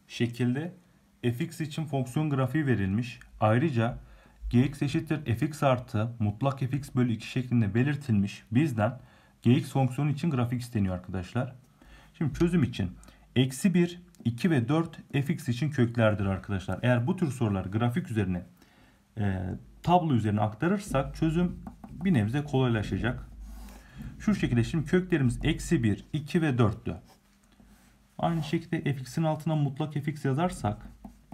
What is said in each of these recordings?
şekilde fx için fonksiyon grafiği verilmiş. Ayrıca gx eşittir fx artı mutlak fx bölü 2 şeklinde belirtilmiş. Bizden gx fonksiyonu için grafik isteniyor arkadaşlar. Şimdi çözüm için eksi 1, 2 ve 4 fx için köklerdir arkadaşlar. Eğer bu tür sorular grafik üzerine tablo üzerine aktarırsak çözüm bir nebze kolaylaşacak. Şu şekilde şimdi köklerimiz eksi 1, 2 ve 4'tü. Aynı şekilde fx'in altına mutlak fx yazarsak,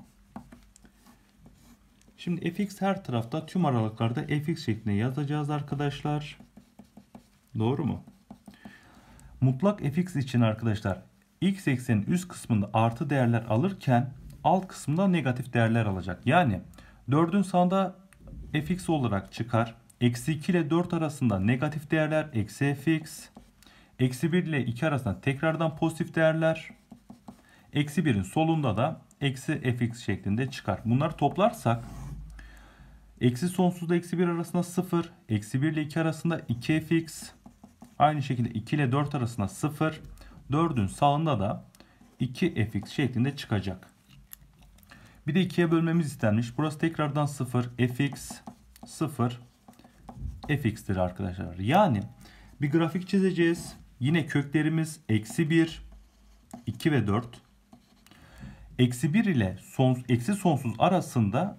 şimdi fx her tarafta tüm aralıklarda fx şeklinde yazacağız arkadaşlar. Doğru mu? Mutlak fx için arkadaşlar x eksenin üst kısmında artı değerler alırken alt kısmında negatif değerler alacak. Yani 4'ün sağında fx olarak çıkar. Eksi 2 ile 4 arasında negatif değerler eksi fx. Eksi 1 ile 2 arasında tekrardan pozitif değerler. Eksi 1'in solunda da eksi fx şeklinde çıkar. Bunları toplarsak eksi sonsuzla eksi 1 arasında 0. Eksi 1 ile 2 arasında 2fx. Aynı şekilde 2 ile 4 arasında 0. 4'ün sağında da 2fx şeklinde çıkacak. Bir de 2'ye bölmemiz istenmiş. Burası tekrardan 0. Fx 0 fx'tir arkadaşlar. Yani bir grafik çizeceğiz. Yine köklerimiz eksi 1, 2 ve 4. Eksi 1 ile eksi sonsuz arasında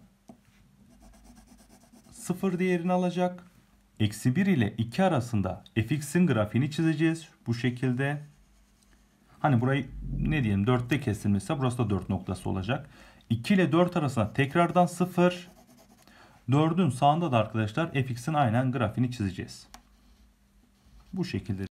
0 değerini alacak. Eksi 1 ile 2 arasında fx'in grafiğini çizeceğiz. Bu şekilde. Hani burayı ne diyelim 4'te kesilmişse burası da 4 noktası olacak. 2 ile 4 arasında tekrardan 0. 4'ün sağında da arkadaşlar fx'in aynen grafiğini çizeceğiz. Bu şekilde.